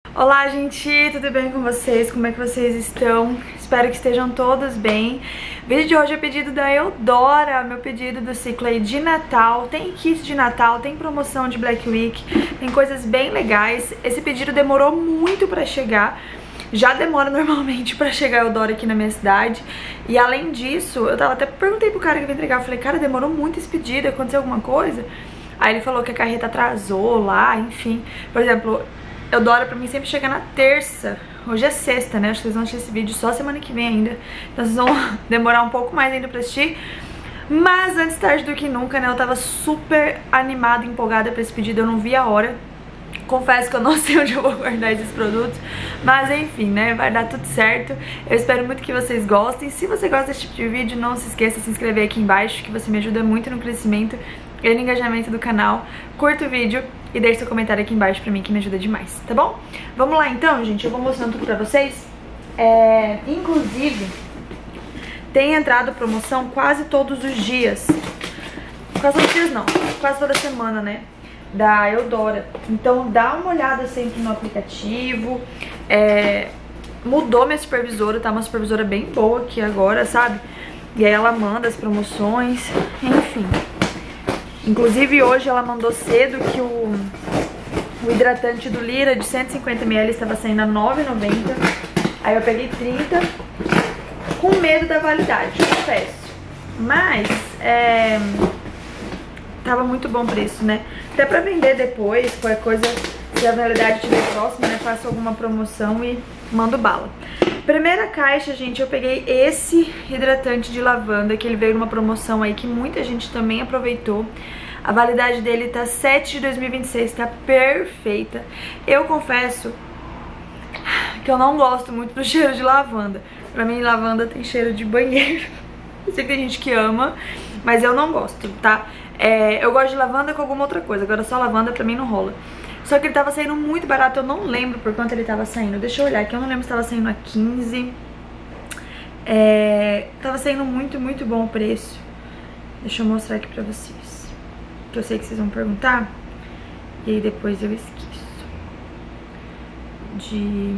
Olá, gente, tudo bem com vocês? Como é que vocês estão? Espero que estejam todos bem. O vídeo de hoje é pedido da Eudora, meu pedido do ciclo aí de Natal. Tem kit de Natal, tem promoção de Black Week, tem coisas bem legais. Esse pedido demorou muito pra chegar. Já demora normalmente pra chegar a Eudora aqui na minha cidade. E além disso, até perguntei pro cara que veio entregar, eu falei, cara, demorou muito esse pedido, aconteceu alguma coisa? Aí ele falou que a carreta atrasou lá, enfim. Por exemplo, Eudora pra mim sempre chega na terça. Hoje é sexta, né? Acho que vocês vão assistir esse vídeo só semana que vem ainda. Então vocês vão demorar um pouco mais ainda pra assistir. Mas antes tarde do que nunca, né? Eu tava super animada, empolgada pra esse pedido. Eu não vi a hora. Confesso que eu não sei onde eu vou guardar esses produtos. Mas enfim, né? Vai dar tudo certo. Eu espero muito que vocês gostem. Se você gosta desse tipo de vídeo, não se esqueça de se inscrever aqui embaixo, que você me ajuda muito no crescimento e no engajamento do canal. Curta o vídeo e deixe seu comentário aqui embaixo pra mim, que me ajuda demais, tá bom? Vamos lá então, gente. Eu vou mostrando tudo pra vocês. Inclusive, tem entrado promoção quase todos os dias. Quase todos os dias não, quase toda semana, né? Da Eudora. Então dá uma olhada sempre no aplicativo. Mudou minha supervisora, tá? Uma supervisora bem boa aqui agora, sabe? E aí ela manda as promoções, enfim. Inclusive hoje ela mandou cedo que o hidratante do Lira de 150ml estava saindo a R$ 9,90. Aí eu peguei 30 com medo da validade, confesso. Mas tava muito bom preço, né? Até pra vender depois, qualquer coisa, se a validade estiver próxima, né? Faço alguma promoção e mando bala. Primeira caixa, gente, eu peguei esse hidratante de lavanda, que ele veio numa promoção aí que muita gente também aproveitou. A validade dele tá 7 de 2026, tá perfeita. Eu confesso que eu não gosto muito do cheiro de lavanda. Pra mim, lavanda tem cheiro de banheiro. Eu sei que tem gente que ama, mas eu não gosto, tá? Eu gosto de lavanda com alguma outra coisa, agora só lavanda pra mim não rola. Só que ele tava saindo muito barato, eu não lembro por quanto ele tava saindo. Deixa eu olhar aqui, eu não lembro se tava saindo a 15. Tava saindo muito bom o preço. Deixa eu mostrar aqui pra vocês, que eu sei que vocês vão perguntar. E aí depois eu esqueço de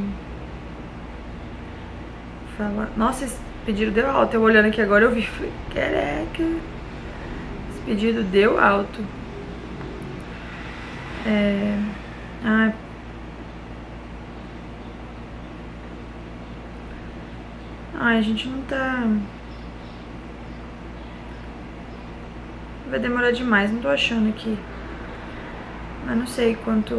falar. Nossa, esse pedido deu alto. Eu olhando aqui agora eu vi, falei, caraca, esse pedido deu alto. Ai, a gente não tá... Vai demorar demais, não tô achando aqui. Mas não sei quanto...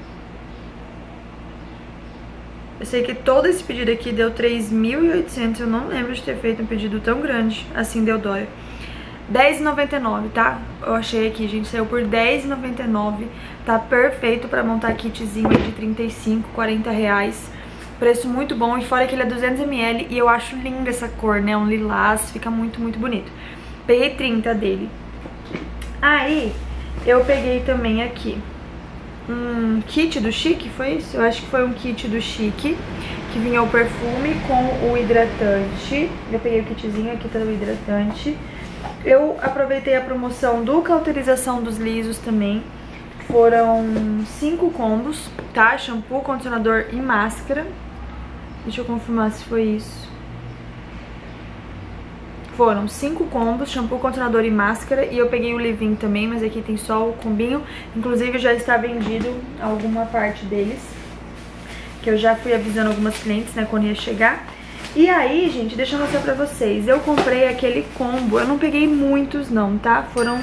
Eu sei que todo esse pedido aqui deu 3.800. Eu não lembro de ter feito um pedido tão grande assim, deu dói. R$10,99, tá? Eu achei aqui, gente, saiu por R$10,99. Tá perfeito pra montar kitzinho aí de 35, 40 reais. Preço muito bom, e fora que ele é 200ml. E eu acho linda essa cor, né? Um lilás, fica muito bonito. Peguei 30 dele. Aí, eu peguei também aqui um kit do Chique, foi isso? Eu acho que foi um kit do Chique, que vinha o perfume com o hidratante. Eu peguei o kitzinho, aqui tá o hidratante. Eu aproveitei a promoção do Cauterização dos Lisos também. Foram 5 combos, tá? Shampoo, condicionador e máscara. Deixa eu confirmar se foi isso. Foram 5 combos, shampoo, condicionador e máscara. E eu peguei o leave-in também, mas aqui tem só o combinho. Inclusive já está vendido alguma parte deles, que eu já fui avisando algumas clientes, né, quando ia chegar. E aí, gente, deixa eu mostrar pra vocês. Eu comprei aquele combo, eu não peguei muitos não, tá? Foram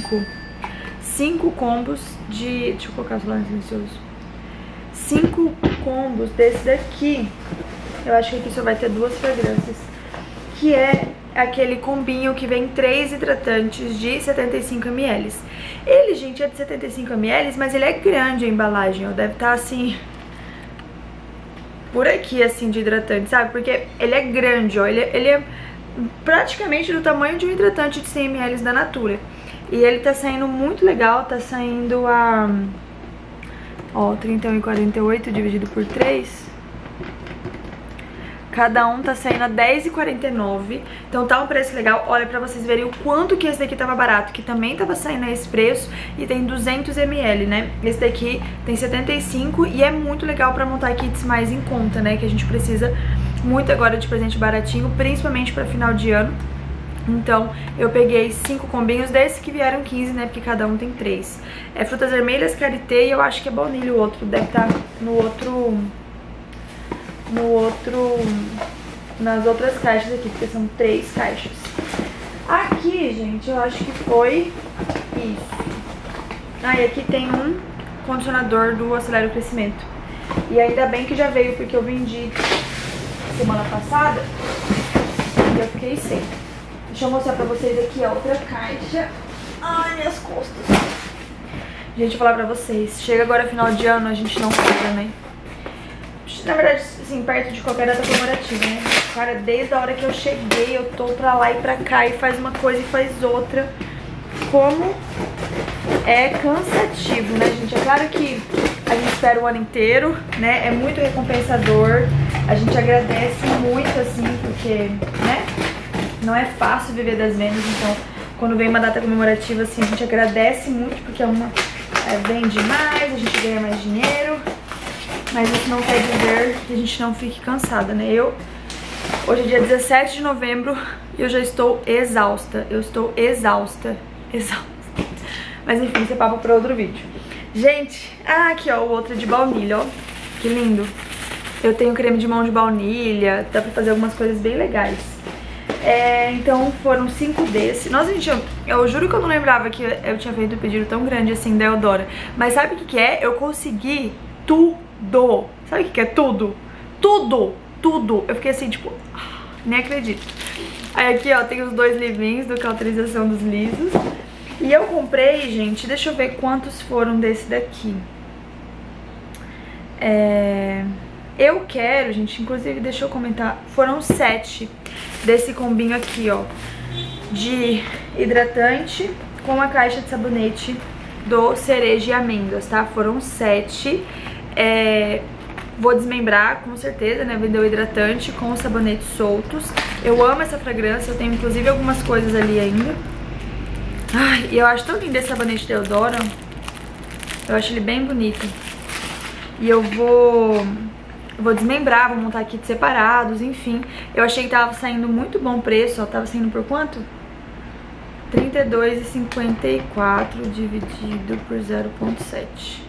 5 combos de... Deixa eu colocar o celular no silencioso. 5 combos desse daqui. Eu acho que aqui só vai ter 2 fragrâncias. Que é aquele combinho que vem 3 hidratantes de 75ml. Ele, gente, é de 75ml, mas ele é grande a embalagem. Ó, deve estar assim... por aqui, assim, de hidratante, sabe? Porque ele é grande, ó. Ele é praticamente do tamanho de um hidratante de 100ml da Natura. E ele tá saindo muito legal, tá saindo a... Ó, R$31,48 dividido por 3. Cada um tá saindo a R$10,49. Então tá um preço legal. Olha, pra vocês verem o quanto que esse daqui tava barato, que também tava saindo a esse preço. E tem 200 ml, né? Esse daqui tem 75 e é muito legal pra montar kits mais em conta, né? Que a gente precisa muito agora de presente baratinho, principalmente pra final de ano. Então eu peguei 5 combinhos desse que vieram 15, né? Porque cada um tem 3. É frutas vermelhas, karité e eu acho que é baunilha o outro. Deve estar nas outras caixas aqui, porque são 3 caixas. Aqui, gente, eu acho que foi isso. Ah, e aqui tem um condicionador do Acelera o Crescimento. E ainda bem que já veio, porque eu vendi semana passada e eu fiquei sem. Deixa eu mostrar pra vocês aqui a outra caixa. Ai, minhas costas. Gente, eu vou falar pra vocês. Chega agora final de ano, a gente não compra, né? Na verdade, assim, perto de qualquer data comemorativa, né? Cara, desde a hora que eu cheguei, eu tô pra lá e pra cá e faz uma coisa e faz outra. Como é cansativo, né, gente? É claro que a gente espera o ano inteiro, né? É muito recompensador. A gente agradece muito, assim, porque, né? Não é fácil viver das vendas, então quando vem uma data comemorativa, assim, a gente agradece muito, porque vende mais, a gente ganha mais dinheiro. Mas isso não quer dizer que a gente não fique cansada, né? Hoje é dia 17 de novembro e eu já estou exausta. Eu estou exausta. Mas enfim, isso é papo para outro vídeo. Gente, aqui ó, o outro é de baunilha, ó. Que lindo. Eu tenho creme de mão de baunilha, dá pra fazer algumas coisas bem legais. Então foram 5 desses. Nossa, gente, eu juro que eu não lembrava que eu tinha feito um pedido tão grande assim da Eudora. Mas sabe o que é? Eu consegui tudo. Sabe o que é tudo? Tudo. Eu fiquei assim, tipo, nem acredito. Aí aqui, ó, tem os 2 livrinhos do Cauterização dos Lisos. E eu comprei, gente, deixa eu ver quantos foram desse daqui. Eu quero, gente, inclusive, deixa eu comentar, foram 7 desse combinho aqui, ó, de hidratante com a caixa de sabonete do cereja e amêndoas, tá? Foram 7. Vou desmembrar, com certeza, né? Vender o hidratante com os sabonetes soltos. Eu amo essa fragrância, eu tenho inclusive algumas coisas ali ainda. Ai, e eu acho tão lindo esse sabonete da Eudora. Eu acho ele bem bonito. E eu vou desmembrar, vou montar kits separados, enfim. Eu achei que tava saindo muito bom preço, ó. Tava saindo por quanto? R$32,54 dividido por 0,7.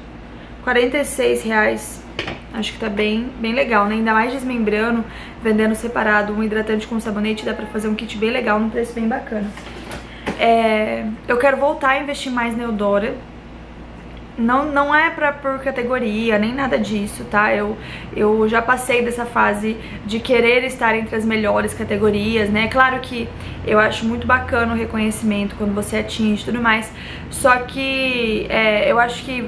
R$46. Acho que tá bem legal, né? Ainda mais desmembrando, vendendo separado um hidratante com sabonete, dá pra fazer um kit bem legal, num preço bem bacana. Eu quero voltar a investir mais na Eudora. Não é por categoria, nem nada disso, tá? Eu já passei dessa fase de querer estar entre as melhores categorias, né? Claro que eu acho muito bacana o reconhecimento quando você atinge e tudo mais. Só que eu acho que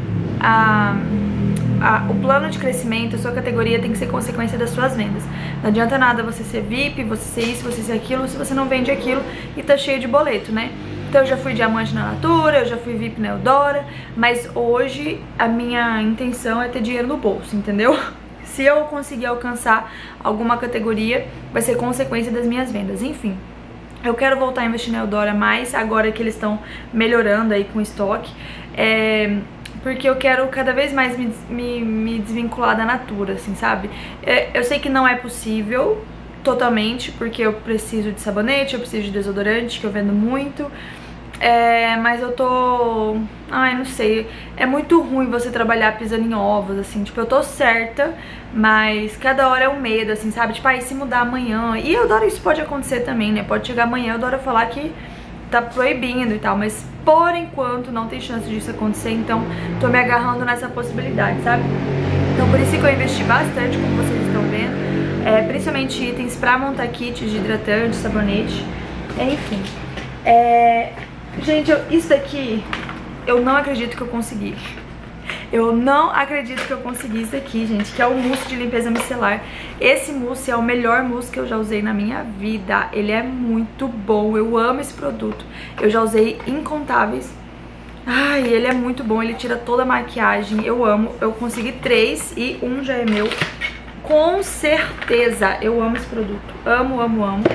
o plano de crescimento, a sua categoria tem que ser consequência das suas vendas. Não adianta nada você ser VIP, você ser isso, você ser aquilo, se você não vende aquilo e tá cheio de boleto, né? Então eu já fui diamante na Natura, eu já fui VIP na Eudora, mas hoje a minha intenção é ter dinheiro no bolso, entendeu? Se eu conseguir alcançar alguma categoria, vai ser consequência das minhas vendas, enfim. Eu quero voltar a investir na Eudora mais, agora que eles estão melhorando aí com o estoque, porque eu quero cada vez mais me desvincular da Natura, assim, sabe? Eu sei que não é possível totalmente, porque eu preciso de sabonete, eu preciso de desodorante, que eu vendo muito. Mas eu tô... Ai, não sei. É muito ruim você trabalhar pisando em ovos, assim. Tipo, eu tô certa, mas cada hora é um medo, assim, sabe? Tipo, aí se mudar amanhã... E eu adoro isso, pode acontecer também, né? Pode chegar amanhã, eu adoro falar que tá proibindo e tal, mas por enquanto não tem chance disso acontecer, então tô me agarrando nessa possibilidade, sabe? Então por isso que eu investi bastante, como vocês estão vendo, principalmente itens pra montar kits de hidratante, sabonete, enfim. Gente, isso daqui eu não acredito que eu consegui. Eu não acredito que eu consegui isso aqui, gente, que é o mousse de limpeza micelar. Esse mousse é o melhor mousse que eu já usei na minha vida. Ele é muito bom, eu amo esse produto. Eu já usei incontáveis. Ai, ele é muito bom, ele tira toda a maquiagem, eu amo. Eu consegui 3 e um já é meu. com certeza. Eu amo esse produto, amo, amo, amo.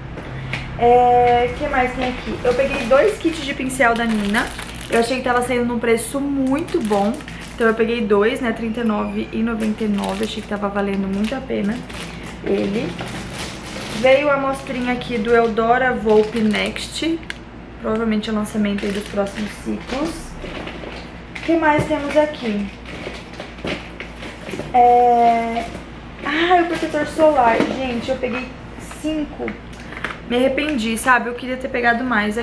O que mais tem aqui? Eu peguei 2 kits de pincel da Nina. Eu achei que tava saindo num preço muito bom. Então eu peguei 2, né, R$39,99. Achei que tava valendo muito a pena ele. Veio a amostrinha aqui do Eudora Volpe Next. Provavelmente é o lançamento aí dos próximos ciclos. O que mais temos aqui? O protetor solar. Gente, eu peguei 5. Me arrependi, sabe? Eu queria ter pegado mais.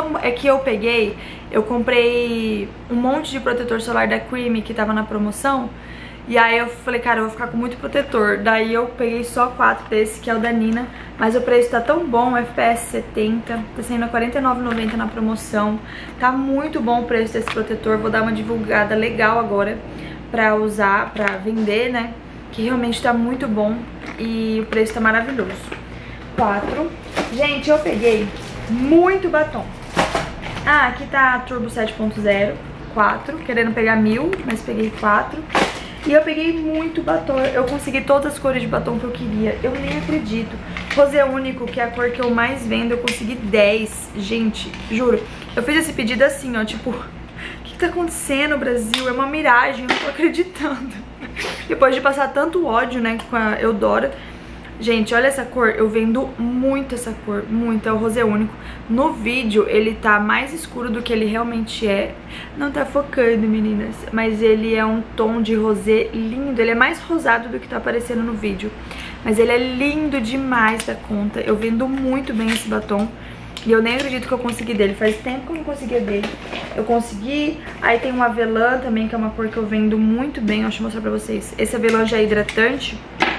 Eu comprei um monte de protetor solar da Creamy que tava na promoção. E aí eu falei, cara, eu vou ficar com muito protetor. Daí eu peguei só 4 desse, que é o da Nina. Mas o preço tá tão bom, FPS 70. Tá saindo a R$49,90 na promoção. Tá muito bom o preço desse protetor. Vou dar uma divulgada legal agora pra usar, pra vender, né? Que realmente tá muito bom. E o preço tá maravilhoso. 4. Gente, eu peguei muito batom. Aqui tá Turbo 7.0, 4. Querendo pegar 1000, mas peguei 4. E eu peguei muito batom. Eu consegui todas as cores de batom que eu queria. Eu nem acredito. Rosé único, que é a cor que eu mais vendo, eu consegui 10. Gente, juro. Eu fiz esse pedido assim, ó, tipo... O que tá acontecendo, Brasil? É uma miragem, eu não tô acreditando. Depois de passar tanto ódio, né, com a Eudora... Gente, olha essa cor, eu vendo muito essa cor, muito, é o rosé único. No vídeo ele tá mais escuro do que ele realmente é. Não tá focando, meninas, mas ele é um tom de rosé lindo. Ele é mais rosado do que tá aparecendo no vídeo, mas ele é lindo demais da conta. Eu vendo muito bem esse batom e eu nem acredito que eu consegui dele. Faz tempo que eu não conseguia dele. Eu consegui. Aí tem um avelã também, que é uma cor que eu vendo muito bem. Deixa eu mostrar pra vocês. Esse avelã já é hidratante.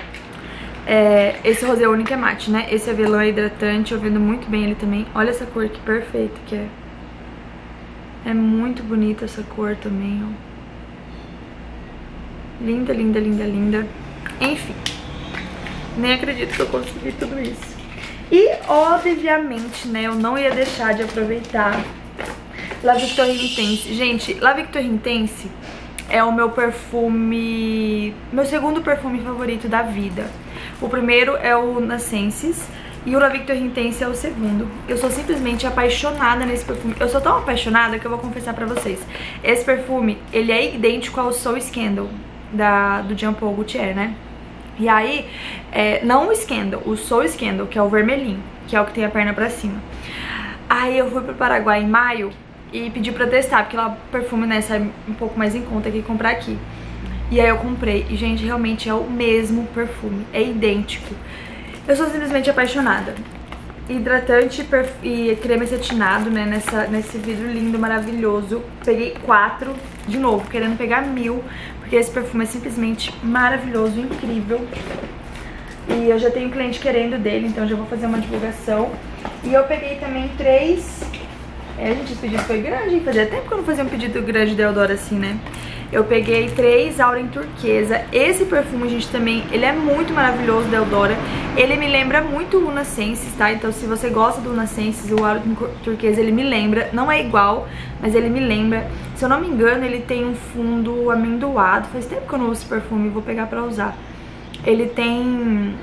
Esse rosé único é mate, né? Esse avelã é hidratante, eu vendo muito bem ele também. Olha essa cor que perfeita que é. É muito bonita essa cor também, ó. Linda, linda, linda, linda. Enfim, nem acredito que eu consegui tudo isso. E, obviamente, né, eu não ia deixar de aproveitar La Victorine Intense. Gente, La Victorine Intense é o meu perfume... Meu segundo perfume favorito da vida. O primeiro é o Nascences e o La Victorine Intense é o segundo. Eu sou simplesmente apaixonada nesse perfume. Eu sou tão apaixonada que eu vou confessar pra vocês. Esse perfume, ele é idêntico ao Soul Scandal do Jean Paul Gaultier, né? E aí, não o Scandal, o Soul Scandal, que é o vermelhinho, que é o que tem a perna pra cima. Aí eu fui pro Paraguai em maio e pedi pra testar, porque lá o perfume, né, sai um pouco mais em conta que comprar aqui. E aí eu comprei, e gente, realmente é o mesmo perfume, é idêntico. Eu sou simplesmente apaixonada. Hidratante e creme acetinado, né, nesse vidro lindo, maravilhoso. Peguei 4, de novo, querendo pegar 1000, porque esse perfume é simplesmente maravilhoso, incrível. E eu já tenho cliente querendo dele, então já vou fazer uma divulgação. E eu peguei também 3... gente, esse pedido foi grande, hein? Fazia tempo que eu não fazia um pedido grande da Eudora assim, né? Eu peguei 3 Aura em Turquesa. Esse perfume, gente, também, ele é muito maravilhoso da Eudora. Ele me lembra muito o Nascences, tá? Então, se você gosta do Nascences, o Aura em Turquesa, ele me lembra. Não é igual, mas ele me lembra. Se eu não me engano, ele tem um fundo amendoado. Faz tempo que eu não uso esse perfume, vou pegar pra usar. Ele tem...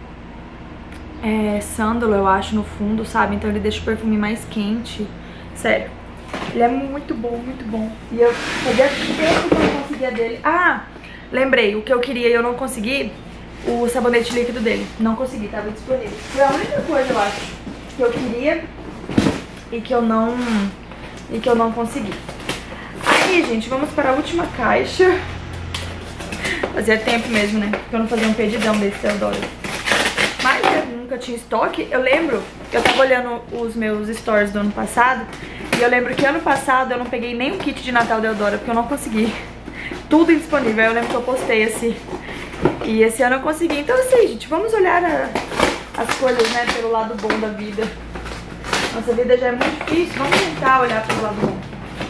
sândalo, eu acho, no fundo, sabe? Então ele deixa o perfume mais quente. Sério, ele é muito bom, muito bom. E eu fazia tempo que eu não conseguia dele. Ah, lembrei, o que eu queria e eu não consegui, o sabonete líquido dele. Não consegui, tava disponível. Foi a única coisa, eu acho, que eu queria e que eu não consegui. Aí, gente, vamos para a última caixa. Fazia tempo mesmo, né? Que eu não fazia um pedidão desse, eu adoro. Mas eu nunca tinha estoque. Eu lembro, eu tava olhando os meus stories do ano passado, e eu lembro que ano passado eu não peguei nem um kit de Natal da Eudora, porque eu não consegui. Tudo indisponível. Aí eu lembro que eu postei assim. E esse ano eu consegui. Então assim, gente, vamos olhar as coisas, né, pelo lado bom da vida. Nossa vida já é muito difícil, vamos tentar olhar pelo lado bom.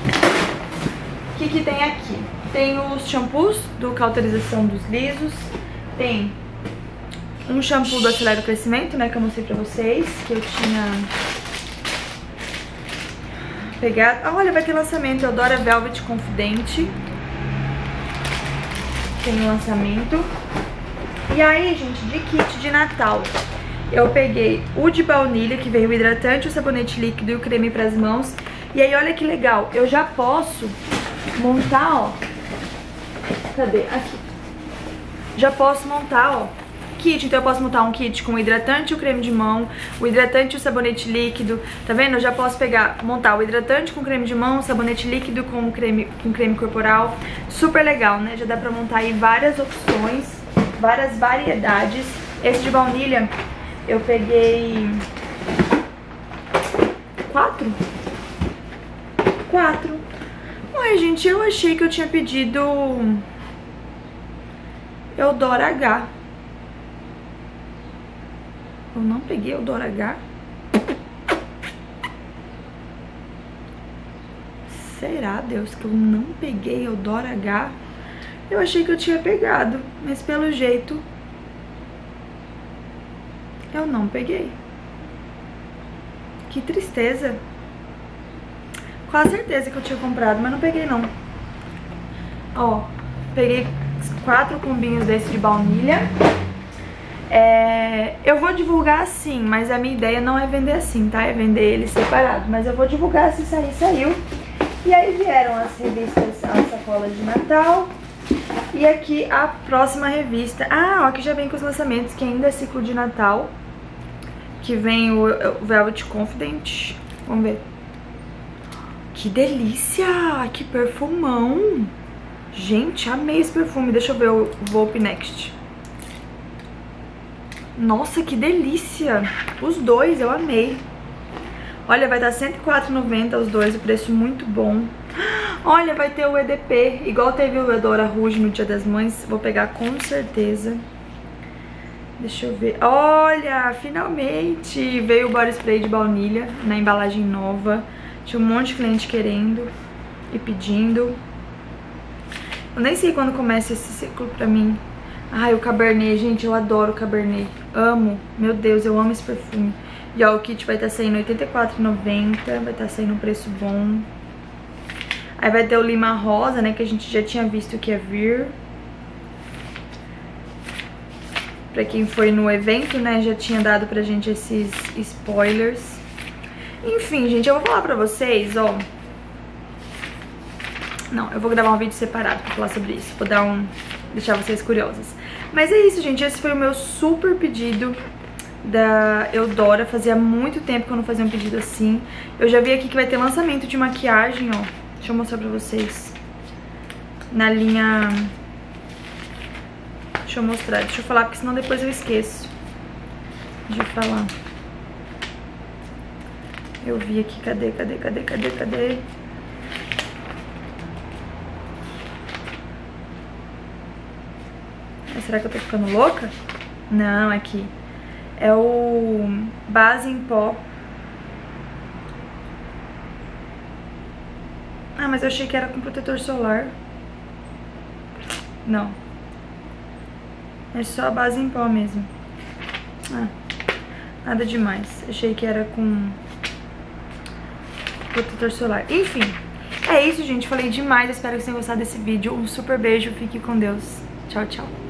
O que tem aqui? Tem os shampoos do Cauterização dos Lisos. Tem um shampoo do Acelera o Crescimento, né, que eu mostrei pra vocês, que eu tinha pegado. Ah, olha, vai ter lançamento, Eudora Velvet Confidente. Tem um lançamento. E aí, gente, de kit de Natal, eu peguei o de baunilha, que veio o hidratante, o sabonete líquido e o creme pras mãos. E aí, olha que legal, eu já posso montar, ó. Cadê? Aqui. Já posso montar, ó, kit. Então eu posso montar um kit com o hidratante e o creme de mão, o hidratante e o sabonete líquido. Tá vendo? Eu já posso montar o hidratante com creme de mão, o sabonete líquido com creme corporal. Super legal, né? Já dá pra montar aí várias opções, várias variedades. Esse de baunilha eu peguei 4. Ai, gente, eu achei que eu tinha pedido Eudora H. Eu não peguei Eudora H. Será, Deus, que eu não peguei Eudora H? Eu achei que eu tinha pegado, mas pelo jeito eu não peguei. Que tristeza. Quase certeza que eu tinha comprado, mas não peguei não. Ó, peguei 4 combinhos desse de baunilha. Eu vou divulgar assim, mas a minha ideia não é vender assim, tá? É vender ele separado. Mas eu vou divulgar se sair, saiu. E aí vieram as revistas, as sacolas de Natal. E aqui a próxima revista. Ah, ó, aqui já vem com os lançamentos, que ainda é ciclo de Natal. Que vem o Velvet Confident. Vamos ver. Que delícia! Que perfumão! Gente, amei esse perfume. Deixa eu ver o Volpe Next. Nossa, que delícia! Os dois, eu amei. Olha, vai dar R$104,90 os dois, o preço muito bom. Olha, vai ter o EDP, igual teve o Eudora Rouge no Dia das Mães. Vou pegar com certeza. Deixa eu ver. Olha, finalmente veio o body spray de baunilha na embalagem nova. Tinha um monte de cliente querendo e pedindo. Eu nem sei quando começa esse ciclo pra mim. Ai, o Cabernet, gente, eu adoro o Cabernet. Amo, meu Deus, eu amo esse perfume. E ó, o kit vai estar saindo R$84,90, vai estar saindo um preço bom. Aí vai ter o Lima Rosa, né, que a gente já tinha visto que ia vir. Pra quem foi no evento, né, já tinha dado pra gente esses spoilers. Enfim, gente, eu vou falar pra vocês, ó. Não, eu vou gravar um vídeo separado pra falar sobre isso. Vou deixar vocês curiosas. Mas é isso, gente. Esse foi o meu super pedido da Eudora. Fazia muito tempo que eu não fazia um pedido assim. Eu já vi aqui que vai ter lançamento de maquiagem, ó. Deixa eu mostrar pra vocês. Na linha... Deixa eu mostrar. Deixa eu falar, porque senão depois eu esqueço de falar. Eu vi aqui, cadê? Será que eu tô ficando louca? Não, aqui. É o base em pó. Ah, mas eu achei que era com protetor solar. Não. É só a base em pó mesmo. Ah, nada demais. Achei que era com protetor solar. Enfim, é isso, gente. Falei demais. Espero que vocês tenham gostado desse vídeo. Um super beijo. Fique com Deus. Tchau, tchau.